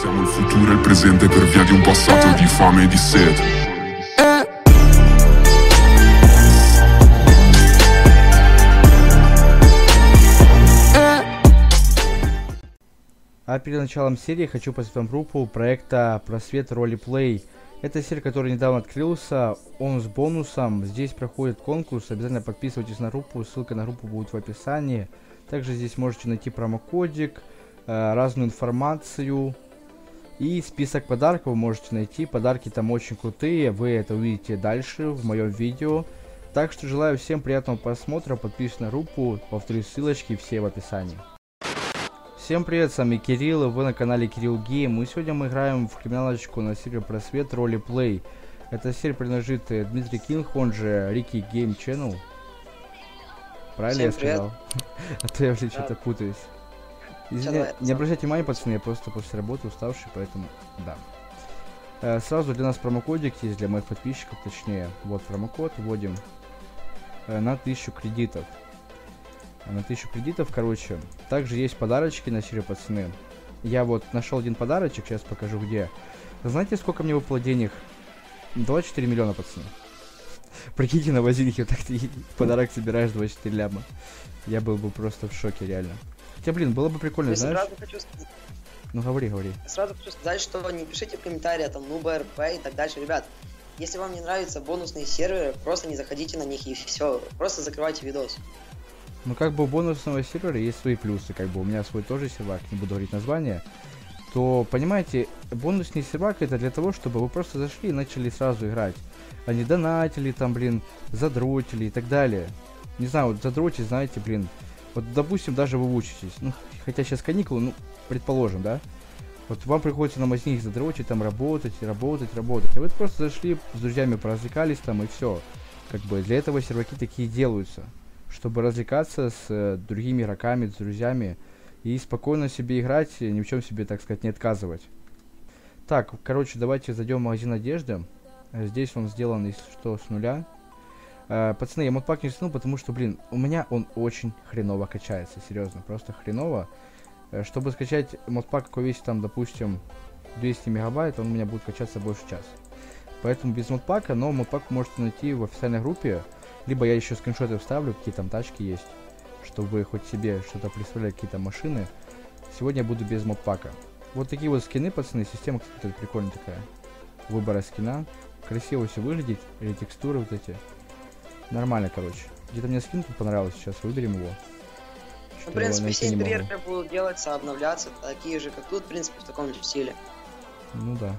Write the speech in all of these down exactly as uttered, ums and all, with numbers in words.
Siamo il futuro e il presente per via di un passato di fame e di sete. А перед началом серии хочу поставить вам группу проекта Просвет Ролеплей. Это сервер, который недавно открылся, он с бонусом. Здесь проходит конкурс, обязательно подписывайтесь на группу, ссылка на группу будет в описании. Также здесь можете найти промокодик, э, разную информацию и список подарков вы можете найти. Подарки там очень крутые, вы это увидите дальше в моем видео. Так что желаю всем приятного просмотра, подписывайтесь на группу, повторюсь, ссылочки все в описании. Всем привет, с вами Кирилл, вы на канале Кирилл Гейм. И сегодня мы играем в криминалочку на сервере Просвет Ролеплей. Это сервер принадлежит Дмитрий Кинг, он же Рики Гейм Channel. Правильно Всем я сказал? А то я уже что-то путаюсь. Извиня... Не обращайте внимания, пацаны, я просто после работы уставший, поэтому да. Э, сразу для нас промокодик есть, для моих подписчиков точнее. Вот промокод, вводим э, на тысячу кредитов. На тысячу кредитов, короче. Также есть подарочки на сервере, пацаны. Я вот нашел один подарочек, сейчас покажу где. Знаете, сколько мне выпало денег? двадцать четыре миллиона, пацаны. Прикиньте, на базилике вот так ты подарок собираешь двадцать четыре ляма. Я был бы просто в шоке, реально. Хотя, блин, было бы прикольно, Я знаешь? сразу хочу сказать... Ну, говори, говори. Сразу хочу сказать, что не пишите в комментариях там нуба, РП и так дальше. Ребят, если вам не нравятся бонусные серверы, просто не заходите на них и все. Просто закрывайте видос. Ну, как бы у бонусного сервера есть свои плюсы, как бы у меня свой тоже сервак, не буду говорить название. То, понимаете, бонусный сервак это для того, чтобы вы просто зашли и начали сразу играть. А не донатили там, блин, задротили и так далее. Не знаю, вот задротить, знаете, блин. Вот, допустим, даже вы учитесь, ну, хотя сейчас каникулы, ну, предположим, да. Вот вам приходится на мазних задротить, там, работать, работать, работать. А вы просто зашли, с друзьями поразвлекались там и все. Как бы для этого серваки такие делаются. Чтобы развлекаться с э, другими игроками, с друзьями и спокойно себе играть, ни в чем себе, так сказать, не отказывать. Так, короче, давайте зайдем в магазин одежды. Здесь он сделан, если что, с нуля. Э, пацаны, я модпак не скинул, потому что, блин, у меня он очень хреново качается, серьезно, просто хреново. Э, чтобы скачать модпак, какой весит там, допустим, двести мегабайт, он у меня будет качаться больше часа. Поэтому без модпака, но модпак можете найти в официальной группе. Либо я еще скриншоты вставлю, какие там тачки есть, чтобы вы хоть себе что-то представляли, какие-то машины. Сегодня я буду без модпака. Вот такие вот скины, пацаны. Система, кстати, прикольная такая. Выбора скина. Красиво все выглядит. Или текстуры вот эти. Нормально, короче. Где-то мне скин тут понравился. Сейчас выберем его. Ну, в принципе, все интерьеры будут делаться, обновляться. Такие же, как тут, в принципе, в таком же стиле. Ну да.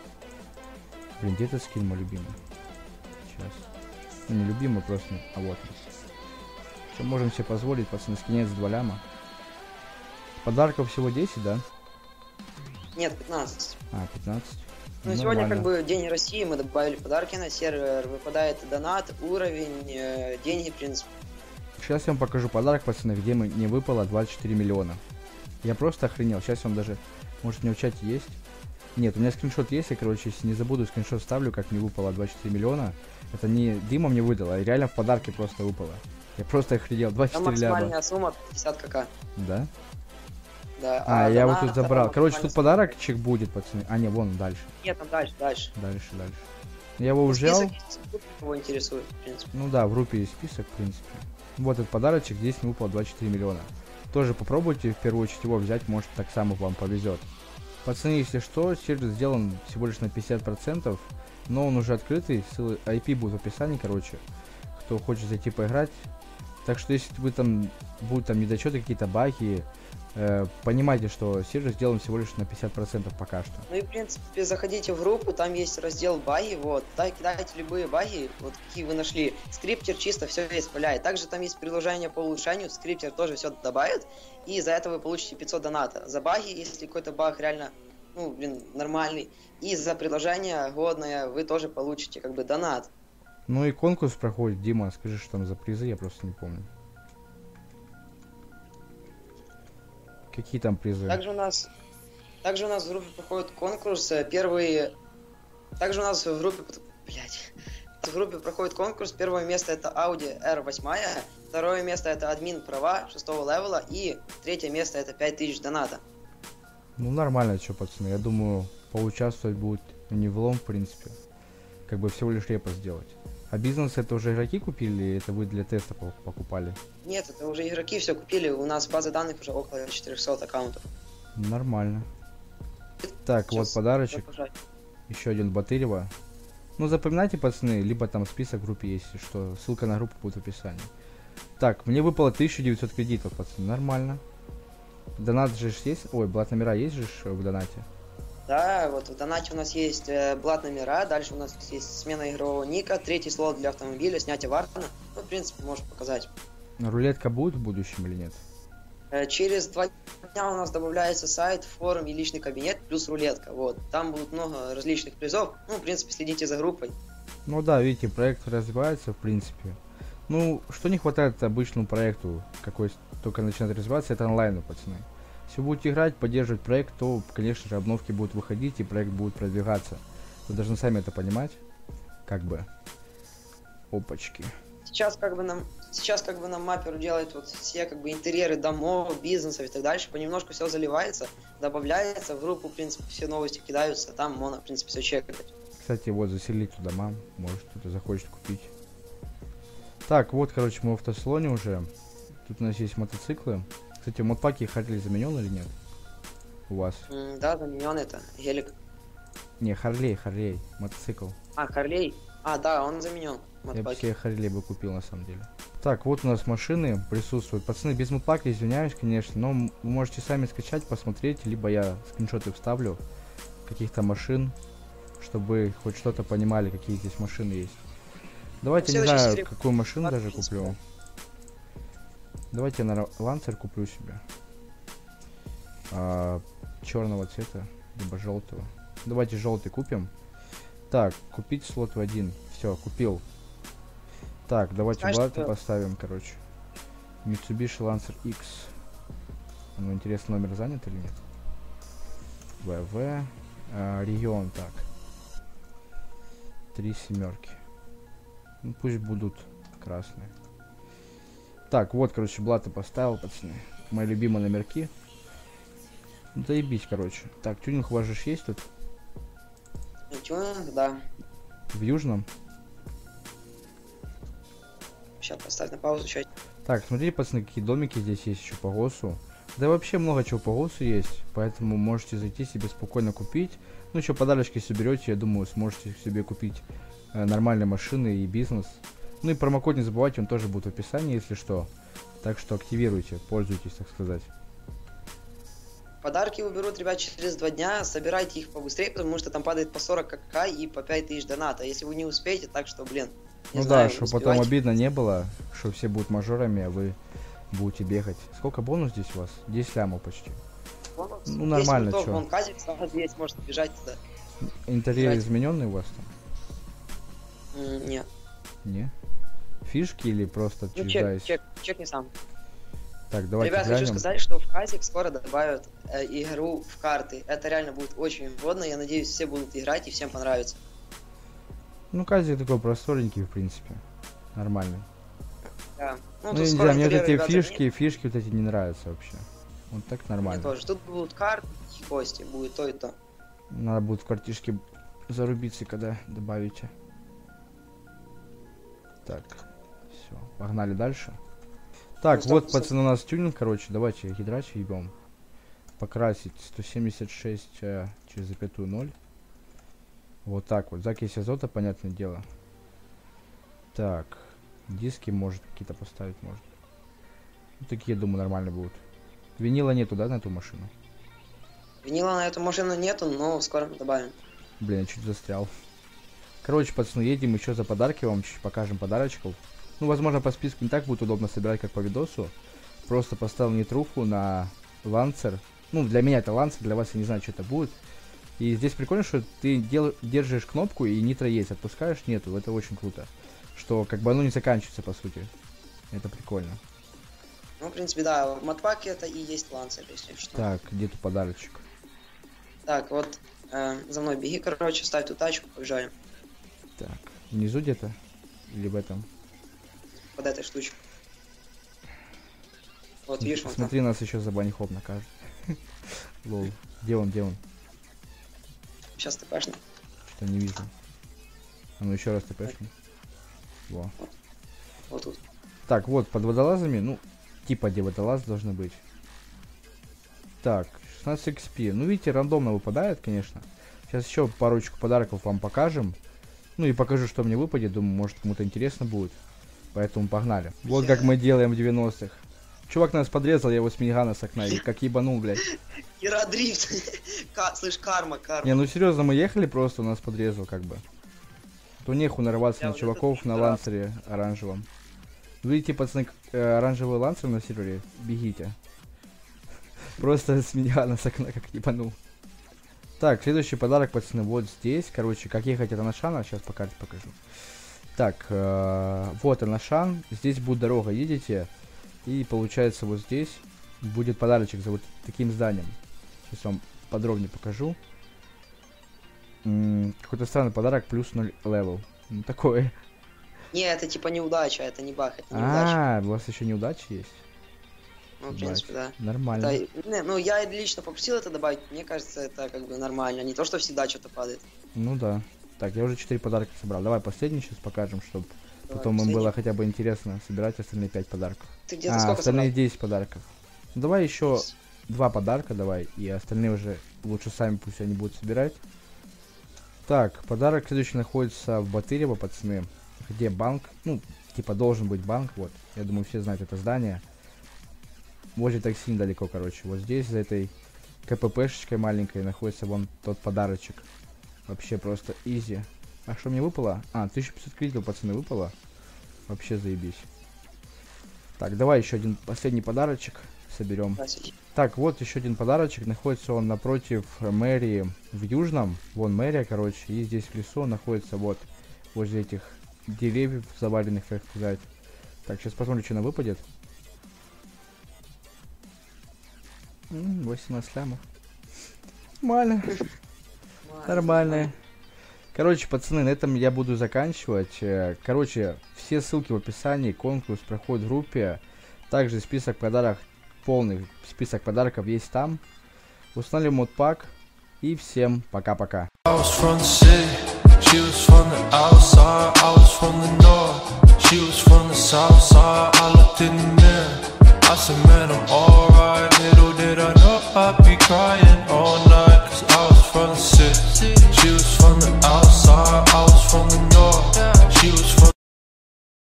Блин, где-то скин мой любимый. Сейчас. Ну, не любимый просто, а вот. Что можем себе позволить, пацаны, скинец два ляма. Подарков всего десять, да? Нет, пятнадцать. А, пятнадцать. Ну, ну сегодня как бы День России, мы добавили подарки на сервер, выпадает донат, уровень, э, деньги, в принципе. Сейчас я вам покажу подарок, пацаны, где мне выпало двадцать четыре миллиона. Я просто охренел, сейчас я вам даже, может, у меня в чате есть? Нет, у меня скриншот есть, я, короче, если не забуду, скриншот ставлю, как мне выпало двадцать четыре миллиона. Это не Дима мне выдал, а реально в подарке просто выпало. Я просто охренел, двадцать четыре ляма. Максимальная сумма пятьдесят кк. Да? Да. А, а я вот тут забрал. Короче, тут подарочек будет, пацаны. А, не, вон дальше. Нет, там дальше, дальше. Дальше, дальше. Я его уже взял. Кого интересует, в принципе. Ну да, в группе есть список, в принципе. Вот этот подарочек, здесь мне выпало двадцать четыре миллиона. Тоже попробуйте в первую очередь его взять, может так само вам повезет. Пацаны, если что, сервер сделан всего лишь на пятьдесят процентов, но он уже открытый, ссылы ай пи будет в описании, короче, кто хочет зайти поиграть. Так что если вы там будут там недочеты, какие-то баги, э, понимайте, что сервер сделан всего лишь на пятьдесят процентов пока что. Ну и в принципе заходите в группу, там есть раздел баги, вот, да, кидайте любые баги, вот какие вы нашли. Скриптер чисто все исправляет. Также там есть приложение по улучшению, скриптер тоже все добавит, и за это вы получите пятьсот доната. За баги, если какой-то баг реально, ну, блин, нормальный, и за приложение годное вы тоже получите как бы донат. Ну и конкурс проходит, Дима, скажи, что там за призы, я просто не помню. Какие там призы? Также у нас, также у нас в группе проходит конкурс, первый, также у нас в группе, блять, в группе проходит конкурс, первое место это Audi эр восемь, второе место это админ права шестого левела и третье место это пять тысяч доната. Ну нормально, что, пацаны. Я думаю, поучаствовать будет не влом, в принципе. Как бы всего лишь репа сделать. А бизнес это уже игроки купили, или это вы для теста по- покупали? Нет, это уже игроки все купили, у нас база данных уже около четырехсот аккаунтов. Нормально. Так, вот Сейчас подарочек. загружать. Еще один Батырева. Ну запоминайте, пацаны, либо там список в группе есть, если что. Ссылка на группу будет в описании. Так, мне выпало тысяча девятьсот кредитов, пацаны. Нормально. Донат же ж есть. Ой, блат номера есть же ж в донате. Да, вот в донате у нас есть э, блат номера, дальше у нас есть смена игрового ника, третий слот для автомобиля, снятие варна. Ну, в принципе, можешь показать. Рулетка будет в будущем или нет? Э, через два дня у нас добавляется сайт, форум и личный кабинет, плюс рулетка. Вот, там будут много различных призов. Ну, в принципе, следите за группой. Ну да, видите, проект развивается, в принципе. Ну, что не хватает обычному проекту, какой только начинает развиваться, это онлайну, пацаны. Если вы будете играть, поддерживать проект, то, конечно же, обновки будут выходить, и проект будет продвигаться. Вы должны сами это понимать. Как бы. Опачки. Сейчас как бы нам, сейчас как бы нам маппер делает вот все как бы интерьеры домов, бизнесов и так дальше. Понемножку все заливается, добавляется, в группу, в принципе, все новости кидаются, там можно, в принципе, все чекать. Кстати, вот заселить туда мам, может кто-то захочет купить. Так, вот, короче, мы в автосалоне уже. Тут у нас есть мотоциклы. Кстати, в модпаке Харли заменен или нет? У вас? М, да, заменен это, гелик. Не, Харлей, Харлей, мотоцикл. А, Харлей? А, да, он заменен. Я бы себе Харлей бы купил на самом деле. Так, вот у нас машины присутствуют. Пацаны, без модпака, извиняюсь, конечно, но вы можете сами скачать, посмотреть, либо я скриншоты вставлю каких-то машин, чтобы вы хоть что-то понимали, какие здесь машины есть. Давайте, не Следующей знаю, серии какую машину даже подпись. куплю. Давайте я на Лансер куплю себе. А, черного цвета, либо желтого. Давайте желтый купим. Так, купить слот в один. Все, купил. Так, давайте Знаешь, блаты что- поставим, короче. Mitsubishi Lancer X. Ну, интересно, номер занят или нет? ВВ. А, регион, так. Три семерки. Ну, пусть будут красные. Так, вот, короче, блаты поставил, пацаны. Мои любимые номерки. Ну, заебись, короче. Так, тюнинг у вас же ж есть тут? Тюнинг, да. В Южном? Сейчас поставь на паузу, чуть. Так, смотрите, пацаны, какие домики здесь есть еще по ГОСу. Да вообще много чего по ГОСу есть, поэтому можете зайти себе спокойно купить. Ну, еще подарочки соберете, я думаю, сможете себе купить э, нормальные машины и бизнес. Ну и промокод не забывайте, он тоже будет в описании, если что. Так что активируйте, пользуйтесь, так сказать. Подарки уберут, ребят, через два дня. Собирайте их побыстрее, потому что там падает по сорок КК и по пять тысяч доната. Если вы не успеете, так что, блин, не Ну знаю, да, чтобы успевайте. потом обидно не было, что все будут мажорами, а вы будете бегать. Сколько бонус здесь у вас? десять лямов почти. Бонус. Ну, нормально, десять чё. Вон казик сразу есть, может бежать туда. Интерьер Давайте. измененный у вас там? М, Нет. Не? Фишки или просто Ну, через чек, дайс? чек, чекни сам. Так, давайте Ребят, глянем. хочу сказать, что в казик скоро добавят э, игру в карты. Это реально будет очень годно. Я надеюсь, все будут играть и всем понравится. Ну, казик такой просторненький, в принципе. Нормальный. Да. Ну, тут я не скоро знаю, мне вот интерьеры, эти ребята, фишки, фишки вот эти не нравятся вообще. Вот так Мне нормально. тоже. Тут будут карты и кости, будет то и то. Надо будет в картишке зарубиться, когда добавите. Так, все, погнали дальше. Так, Ну, стоп, вот, стоп. пацаны, у нас тюнинг, короче, давайте гидрач ебем. Покрасить сто семьдесят шесть э, через запятую ноль. Вот так вот, закись азота, понятное дело. Так, диски, может, какие-то поставить можно. Ну, такие, думаю, нормально будут. Винила нету, да, на эту машину? Винила на эту машину нету, но скоро добавим. Блин, я чуть застрял. Короче, пацаны, едем еще за подарки, вам чуть покажем подарочков. Ну, возможно, по списку не так будет удобно собирать, как по видосу. Просто поставил нитруфу на лансер. Ну, для меня это лансер, для вас я не знаю, что это будет. И здесь прикольно, что ты дел... держишь кнопку и нитро есть, отпускаешь, нету. Это очень круто. Что как бы оно не заканчивается, по сути. Это прикольно. Ну, в принципе, да, в модпаке это и есть лансер, если что. Так, где тут подарочек? Так, вот, э, за мной беги, короче, ставь ту тачку, побежали Так, внизу где-то? Или в этом? под этой штучкой. Вот, видишь, вот там. Смотри, нас еще за банихоп накажут. Лол. Где он, где он? Сейчас ты пашни. Что не вижу. А ну еще раз ты пашни. Во. Вот тут. Так, вот, под водолазами, ну, типа где водолаз должны быть. Так, шестнадцать икс пи. Ну, видите, рандомно выпадает, конечно. Сейчас еще парочку подарков вам покажем. Ну и покажу, что мне выпадет. Думаю, может кому-то интересно будет. Поэтому погнали. Вот как мы делаем в девяностых. Чувак нас подрезал, я его с минигана с окна, и как ебанул, блядь. Ира дрифт. Слышь, карма, карма. Не, ну серьезно, мы ехали просто, он нас подрезал, как бы. То неху нарываться Я на вот чуваков этот на пидорас. лансере оранжевом. Видите, пацаны, э, оранжевый лансер на сервере? Бегите. Просто с минигана с окна, как ебанул. Так, следующий подарок, пацаны, вот здесь. Короче, как ехать это Нашана, сейчас по карте покажу. Так, э, вот Анашан. Здесь будет дорога, едете. И получается вот здесь будет подарочек за вот таким зданием. Сейчас вам подробнее покажу. М-м, какой-то странный подарок, плюс ноль левел. Ну такое. Не, это типа неудача, это не баг, это неудача. А, у вас еще неудачи есть? Ну, в принципе, да. Нормально. Это- не, ну, я лично попросил это добавить, мне кажется, это как бы нормально, не то, что всегда что-то падает. Ну да. Так, я уже четыре подарка собрал. Давай последний сейчас покажем, чтобы Давай, потом им последний. было хотя бы интересно собирать остальные пять подарков. Ты где-то А, сколько остальные собрал? десять подарков. Ну, давай еще два подарка давай, и остальные уже лучше сами пусть они будут собирать. Так, подарок следующий находится в Батырево, пацаны. Где банк? Ну, типа должен быть банк, вот. Я думаю, все знают это здание. Возле такси недалеко, короче. Вот здесь, за этой КППшечкой маленькой, находится вон тот подарочек. Вообще просто изи. А что мне выпало? А, тысяча пятьсот кредитов, пацаны, выпало. Вообще заебись. Так, давай еще один последний подарочек соберем. Здравствуйте. Так, вот еще один подарочек. Находится он напротив мэрии в Южном. Вон мэрия, короче. И здесь в лесу он находится вот возле этих деревьев заваленных, так сказать. Так, сейчас посмотрим, что она выпадет. М, восемнадцать лямов. Нормально. Нормально. Короче, пацаны, на этом я буду заканчивать. Э, Короче, все ссылки в описании. Конкурс проходит в группе. Также список подарок, полный список подарков есть там. Установили модпак. И всем пока-пока. I was from the city, she was from the outside, I was from the north, she was from the south side. I looked in the mirror, I said, man, I'm